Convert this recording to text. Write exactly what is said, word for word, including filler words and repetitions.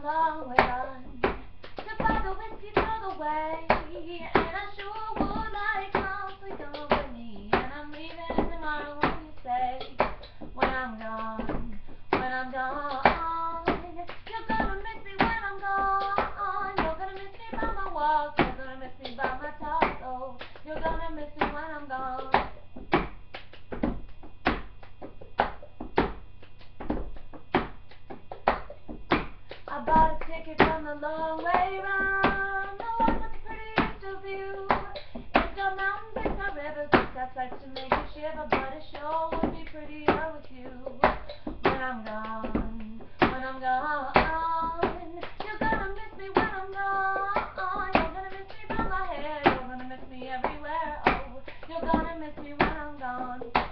long way run to buy the whiskey throw the way, and I sure would like some company, and I'm leaving tomorrow when you say, when I'm gone, when I'm gone, you're gonna miss me when I'm gone, you're gonna miss me by my walk, you're gonna miss me by my talk, oh, you're gonna miss me when I'm gone. I bought a ticket from the long way round, the one with the prettiest of view. It's got mountains, it's got rivers, it's got sights to make you shiver, but it sure would be prettier with you. When I'm gone, when I'm gone, you're gonna miss me when I'm gone. You're gonna miss me by my hair, you're gonna miss me everywhere. Oh, you're gonna miss me when I'm gone.